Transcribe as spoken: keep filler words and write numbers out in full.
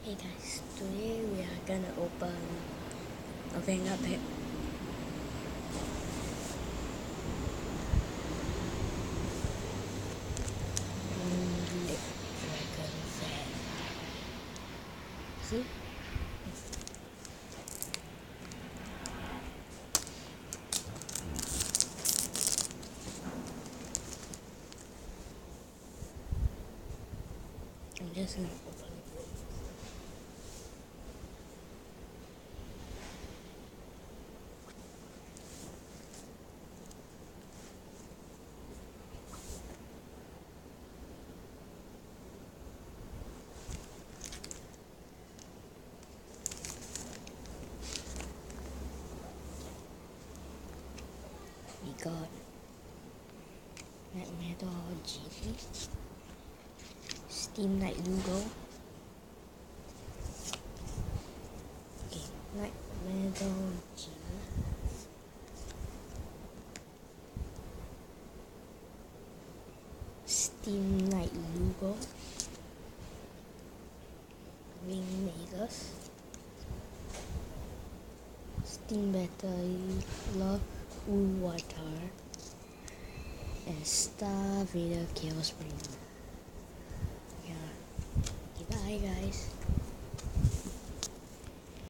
Hey guys, today we are gonna open a Vanguard pack. Blade Dragon Fan. See? I'm just gonna open it. We got Night Metal Genie, Steam Knight Lugo, okay, Night Metal Genie, Steam Knight Lugo, Wingmakers, Steam Battler Ulwatar, and Star Vader Chaos Bringer. Yeah. Okay, bye guys.